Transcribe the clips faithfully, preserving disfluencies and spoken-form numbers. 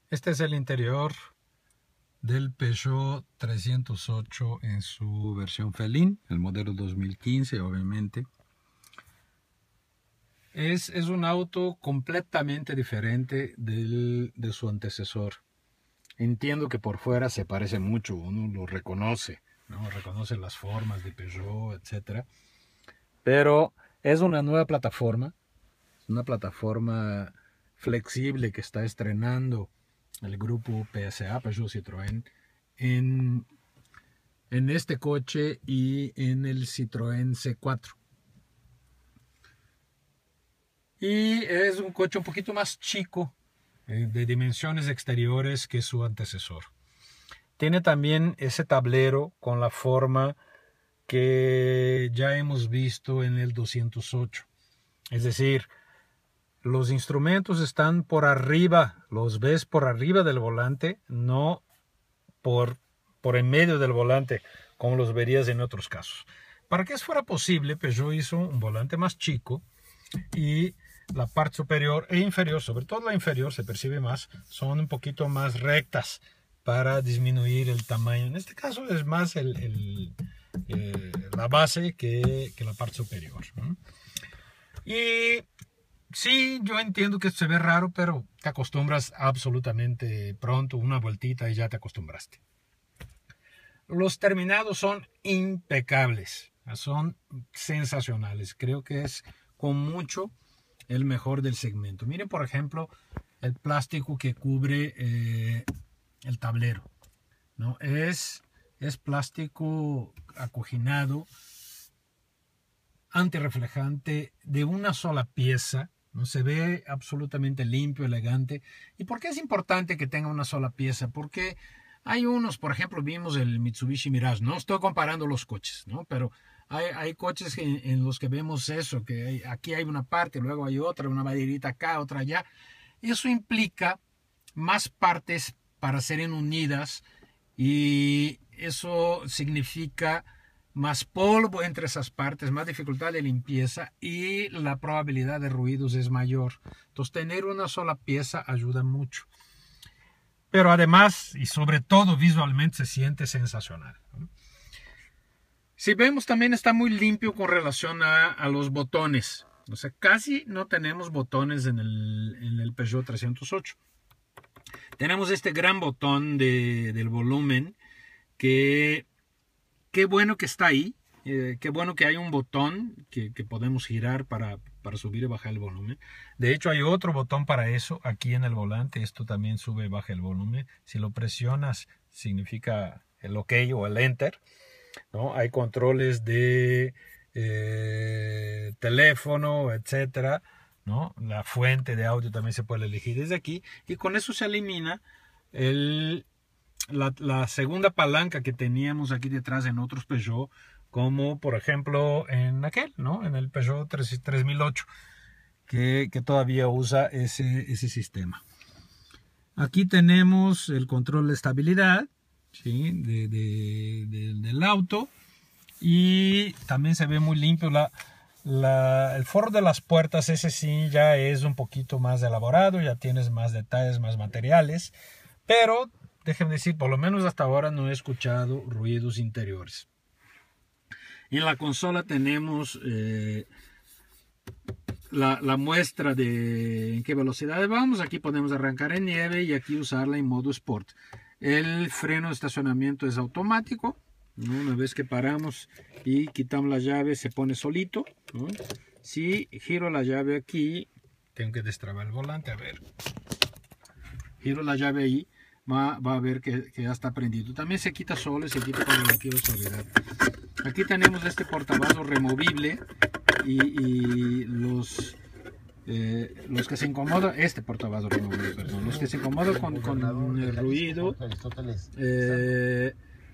Este es el interior del Peugeot trescientos ocho en su versión Feline, el modelo dos mil quince, obviamente. Es, es un auto completamente diferente del, de su antecesor. Entiendo que por fuera se parece mucho, uno lo reconoce, ¿no? Reconoce las formas de Peugeot, etcétera. Pero es una nueva plataforma, es una plataforma flexible que está estrenando el grupo P S A, Peugeot Citroën, en, en este coche y en el Citroën C cuatro. Y es un coche un poquito más chico, eh, de dimensiones exteriores que su antecesor. Tiene también ese tablero con la forma que ya hemos visto en el doscientos ocho. Es decir, los instrumentos están por arriba, los ves por arriba del volante, no por, por en medio del volante, como los verías en otros casos. Para que eso fuera posible, Peugeot hizo un volante más chico y la parte superior e inferior, sobre todo la inferior se percibe más, son un poquito más rectas para disminuir el tamaño. En este caso es más el, el, eh, la base que, que la parte superior, ¿no? Y sí, yo entiendo que esto se ve raro, pero te acostumbras absolutamente pronto, una vueltita y ya te acostumbraste. Los terminados son impecables, son sensacionales. Creo que es con mucho el mejor del segmento. Miren, por ejemplo, el plástico que cubre eh, el tablero, ¿no? Es, es plástico acoginado, antirreflejante, de una sola pieza, ¿no? Se ve absolutamente limpio, elegante. ¿Y por qué es importante que tenga una sola pieza? Porque hay unos, por ejemplo, vimos el Mitsubishi Mirage, no estoy comparando los coches, ¿no? Pero hay, hay coches en, en los que vemos eso, que hay, aquí hay una parte, luego hay otra, una maderita acá, otra allá. Eso implica más partes para ser unidas y eso significa más polvo entre esas partes, más dificultad de limpieza y la probabilidad de ruidos es mayor. Entonces tener una sola pieza ayuda mucho. Pero además y sobre todo visualmente se siente sensacional. Si vemos, también está muy limpio con relación a, a los botones. O sea, casi no tenemos botones en el, en el Peugeot trescientos ocho. Tenemos este gran botón de, del volumen que qué bueno que está ahí. Eh, qué bueno que hay un botón que, que podemos girar para, para subir y bajar el volumen. De hecho, hay otro botón para eso aquí en el volante. Esto también sube y baja el volumen. Si lo presionas, significa el OK o el Enter, ¿no? Hay controles de eh, teléfono, etcétera, ¿no? La fuente de audio también se puede elegir desde aquí. Y con eso se elimina el, la, la segunda palanca que teníamos aquí detrás en otros Peugeot, como por ejemplo en aquel, ¿no? En el Peugeot tres mil ocho, que, que todavía usa ese, ese sistema. Aquí tenemos el control de estabilidad, ¿sí? de, de, de, del auto, y también se ve muy limpio la, la, el forro de las puertas. Ese sí ya es un poquito más elaborado, ya tienes más detalles, más materiales, pero déjenme decir, por lo menos hasta ahora no he escuchado ruidos interiores. En la consola tenemos eh, la, la muestra de en qué velocidad vamos. Aquí podemos arrancar en nieve y aquí usarla en modo Sport. El freno de estacionamiento es automático, ¿no? Una vez que paramos y quitamos la llave se pone solito, ¿no? Si giro la llave aquí, tengo que destrabar el volante, a ver, giro la llave ahí, va, va a ver que, que ya está prendido. También se quita solo y se quita con relativa suavidad. Aquí tenemos este portavasos removible y, y los, eh, los que se incomodan, este portavasos removible, perdón, los que se incomodan con, con el ruido, eh,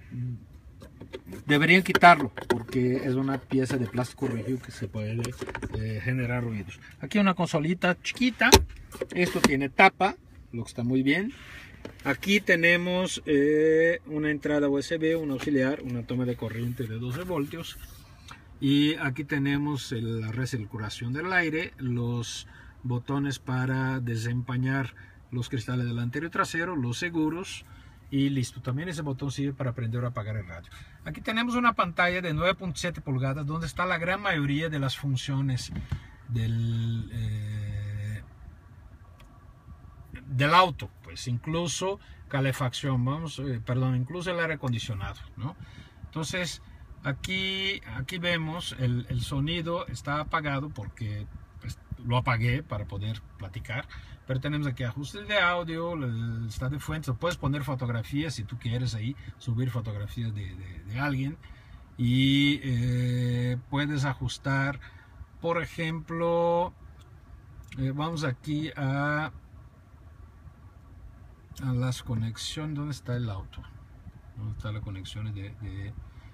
deberían quitarlo porque es una pieza de plástico rígido que se puede eh, generar ruidos. Aquí una consolita chiquita, esto tiene tapa, lo que está muy bien. Aquí tenemos eh, una entrada U S B, un auxiliar, una toma de corriente de doce voltios. Y aquí tenemos el, la recirculación del aire, los botones para desempañar los cristales delantero y trasero, los seguros y listo. También ese botón sirve para prender o apagar el radio. Aquí tenemos una pantalla de nueve punto siete pulgadas donde está la gran mayoría de las funciones del, eh, del auto, pues incluso calefacción, vamos, eh, perdón, incluso el aire acondicionado, ¿no? Entonces aquí, aquí vemos el, el sonido está apagado porque pues, lo apagué para poder platicar, pero tenemos aquí ajustes de audio, el estado de fuentes, puedes poner fotografías si tú quieres ahí, subir fotografías de, de, de alguien, y eh, puedes ajustar, por ejemplo, eh, vamos aquí a, a las conexiones. ¿Dónde está el auto? ¿Dónde están las conexiones de, de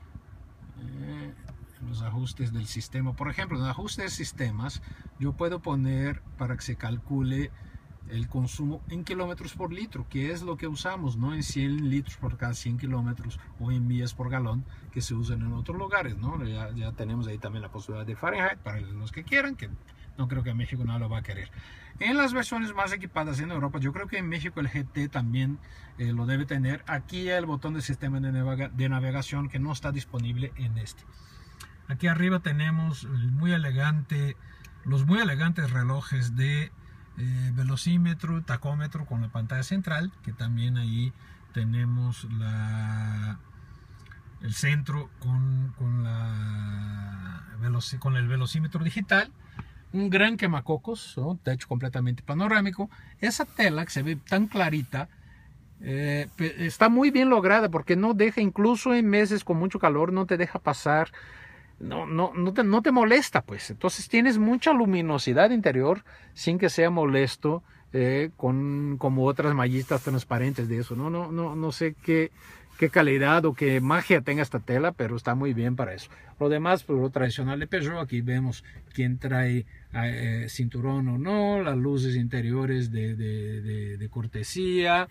eh, los ajustes del sistema? Por ejemplo, en ajustes de sistemas yo puedo poner para que se calcule el consumo en kilómetros por litro, que es lo que usamos, no en cien litros por cada cien kilómetros o en millas por galón que se usan en otros lugares, ¿no? Ya, ya tenemos ahí también la posibilidad de Fahrenheit para los que quieran, que no creo que en México no lo va a querer. En las versiones más equipadas en Europa, yo creo que en México el G T también eh, lo debe tener. Aquí el botón de sistema de, navega de navegación que no está disponible en este. Aquí arriba tenemos el muy elegante, los muy elegantes relojes de Eh, velocímetro, tacómetro con la pantalla central, que también ahí tenemos la, el centro con, con, la, con el velocímetro digital, un gran quemacocos, ¿no? Techo completamente panorámico. Esa tela que se ve tan clarita eh, está muy bien lograda porque no deja, incluso en meses con mucho calor, no te deja pasar. No, no, no, te, no te molesta, pues. Entonces tienes mucha luminosidad interior sin que sea molesto, eh, con como otras mallitas transparentes de eso. No, no, no, no sé qué, qué calidad o qué magia tenga esta tela, pero está muy bien para eso. Lo demás, pues lo tradicional de Peugeot. Aquí vemos quién trae eh, cinturón o no, las luces interiores de, de, de, de cortesía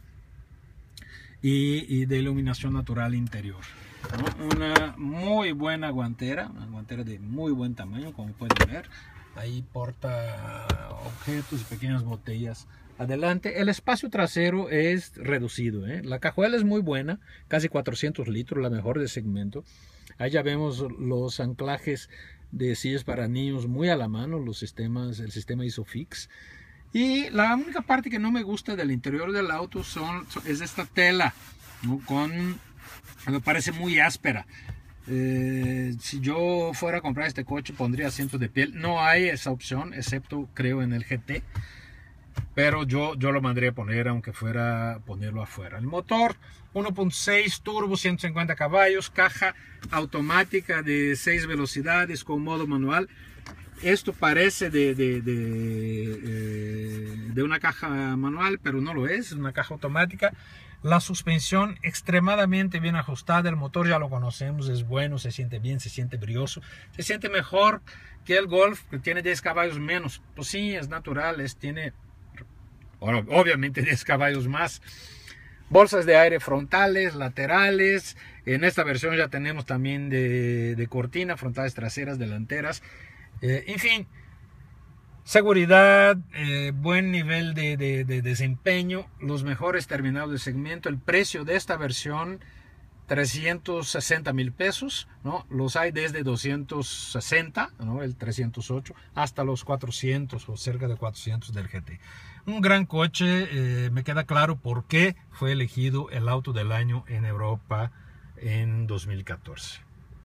y, y de iluminación natural interior. Una muy buena guantera, una guantera de muy buen tamaño, como pueden ver. Ahí porta objetos y pequeñas botellas adelante. El espacio trasero es reducido, ¿eh? La cajuela es muy buena, casi cuatrocientos litros, la mejor del segmento. Ahí ya vemos los anclajes de sillas para niños muy a la mano, los sistemas, el sistema ISOFIX. Y la única parte que no me gusta del interior del auto son, es esta tela, ¿no? Con... me parece muy áspera. Eh, si yo fuera a comprar este coche pondría asientos de piel. No hay esa opción, excepto creo en el G T, pero yo, yo lo mandaría a poner aunque fuera a ponerlo afuera. El motor uno punto seis turbo, ciento cincuenta caballos, caja automática de seis velocidades con modo manual. Esto parece de, de, de, eh, de una caja manual, pero no lo es, es una caja automática. La suspensión extremadamente bien ajustada, el motor ya lo conocemos, es bueno, se siente bien, se siente brioso, se siente mejor que el Golf, que tiene diez caballos menos. Pues sí, es natural, es, tiene bueno, obviamente diez caballos más. Bolsas de aire frontales, laterales, en esta versión ya tenemos también de, de cortina, frontales traseras, delanteras, eh, en fin. Seguridad, eh, buen nivel de, de, de desempeño, los mejores terminados de segmento. El precio de esta versión, trescientos sesenta mil pesos, ¿no? Los hay desde doscientos sesenta, ¿no? El trescientos ocho, hasta los cuatrocientos o cerca de cuatrocientos del G T. Un gran coche, eh, me queda claro por qué fue elegido el auto del año en Europa en dos mil catorce.